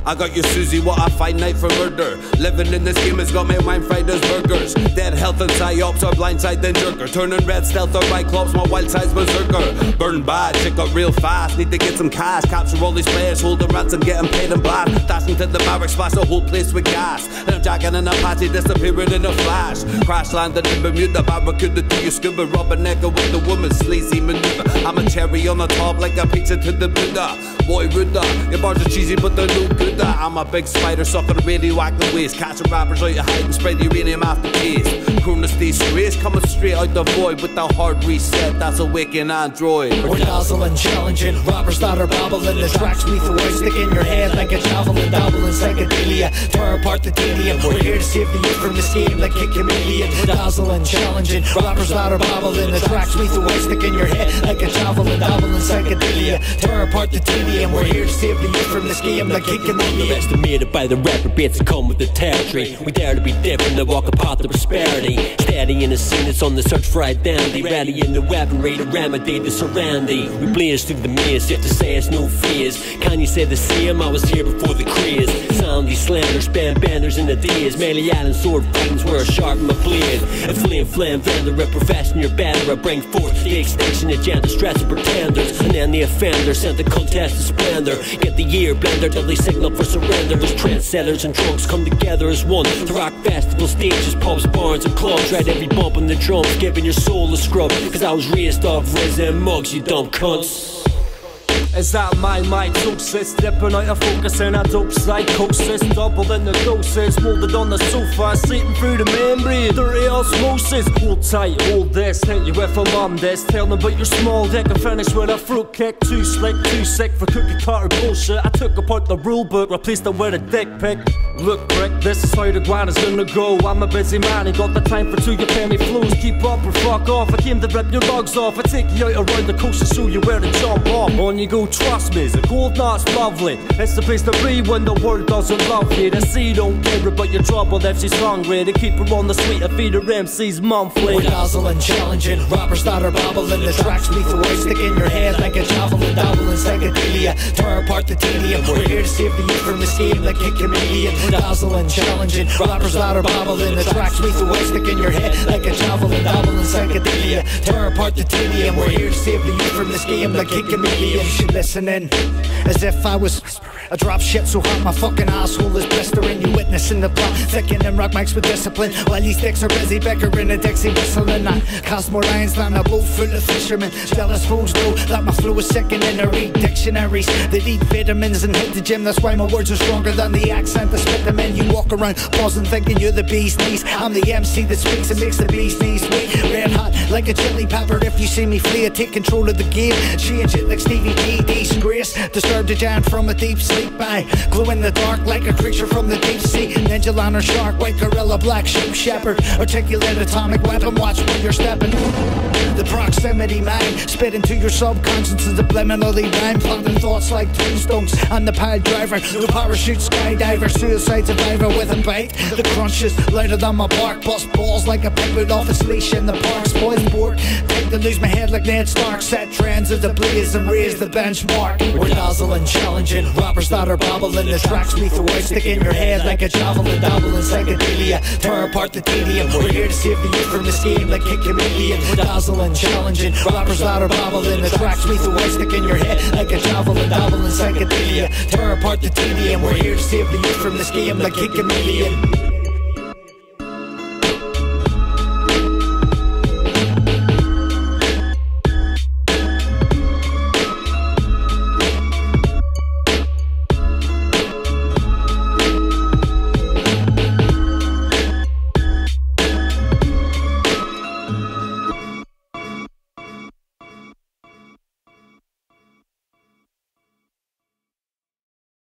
I got you Susie, what a fine night for murder. Living in this game has got me wine fried as burgers. Dead health and psyops or blindside then jerker. Turning red stealth or right clubs, my wild side's berserker. Burn bad, check up real fast. Need to get some cash, capture all these players, hold the rats and get them paid in bad. Dashing to the barracks, splash the whole place with gas. And I'm jacking in a party, disappearing in a flash. Crash landing in Bermuda, Barracuda to your scuba. Robin Egger with the woman, sleazy maneuver. I'm a cherry on the top like a pizza to the Buddha. Boy Ruda, your bars are cheesy but they're no good. I'm a big spider sucking radioactive waste. Catching rappers out your hide and spread uranium after taste. Coolness disgrace, coming straight out the void with that hard reset, that's a waking android. We're dazzling, challenging, rappers that are babbling. The tracks we throw out, stick in your head like a javelin. Dabbling psychedelia, tear apart the tedium. We're here to save the youth from the scheme like a chameleon. We're dazzling, challenging, rappers that are babbling. The tracks we throw out, stick in your head like a javelin. Dabbling psychedelia, tear apart the tedium. We're here to save the youth from the scheme like a chameleon. Estimated by the rapper bits that come with the territory. We dare to be different and walk apart the prosperity. Steady in the scene, it's on the search for identity. Ready in the weaponry to remedy the serenity. We blaze through the maze, if to say it's no fears. Can you say the same? I was here before the craze. Soundy slander, span benders in the days. Melee Allen sword fightings where I sharpen my blade. A flame vendor, a profession you're better. I bring forth the extinction agenda, stress of pretenders. And then the offender sent the contest to splendor. Get the year blender, deadly signal for surrender. As trendsetters and drunks come together as one to rock festival stages, pubs, barns and clubs. Ride every bump on the drums, giving your soul a scrub. Cause I was raised off resin mugs, you dumb cunts. Is that my mitosis? Dipping out of focus in a dope psychosis. Double in the doses, molded on the sofa, sleeping through the membrane. Dirty osmosis, hold tight, hold this. Hit you with a mum this. Tell them about your small dick and finish with a fruit kick. Too slick, too sick for cookie cutter bullshit. I took apart the rule book, replaced it with a dick pic. Look prick, this is how the grind is gonna go. I'm a busy man, ain't got the time for two you pay me flows. Keep up or fuck off, I came to rip your lugs off. I take you out around the coast to show you where to jump off. On you go, trust me, the cold night's lovely. It's the place to be when the world doesn't love you. The sea don't care about your trouble if she's hungry. To keep her on the sweet, I feed her MCs monthly. We're dazzling, challenging, rappers that are babbling. The tracks we throw out, stick in your head like a javelin. Dabbling psychedelia, tear apart the tedium. We're here to save the youth from the scheme like a chameleon. We're dazzling, challenging, rappers that are babbling. The tracks we throw out, stick in your head like a javelin. Dabbling psychedelia, tear apart the tedium. We're here to save the youth from the scheme like a chameleon. Listening as if I was a drop shit so hot my fucking asshole is blistering. You witnessing the plot, thickening rock mics with discipline while these dicks are busy bickering a Dixie whistling. I cast more lines than a boat full of fishermen. Jealous fools know that my flow is sickening. I read dictionaries, they eat vitamins and hit the gym. That's why my words are stronger than the accent I spit them in. You walk around pausing thinking you're the bee's knees. I'm the MC that speaks and makes the bee's knees sweet. Red hot like a chili pepper. If you see me flee, I take control of the game. Change it like Stevie D. Disgrace, disturb the giant from a deep sleep. I glow in the dark like a creature from the deep sea. Ninja lantern, shark, white gorilla, black sheep, shepherd. Articulate atomic weapon, watch where you're stepping. The proximity mind, spit into your subconscious is subliminally rhyme. Planting thoughts like tombstones. I'm the pile driver, the parachute skydiver, suicide survivor with a bite. The crunch is louder than my bark. Bust balls like a pitbull off its leash in the park. Spoils board, take to lose my head like Ned Stark. Set trends as a blaze and raise the benchmark. We're dazzling, challenging, rappers that are babbling. The tracks we throw out, stick in your head like a javelin. Dabbling psychedelia, tear apart the tedium. We're here to save the youth from the scheme like a chameleon. We're dazzling, challenging, rappers that are babbling. The tracks we throw out, stick in your head like a javelin. Dabbling psychedelia, tear apart the tedium. We're here to save the youth from the scheme like a chameleon.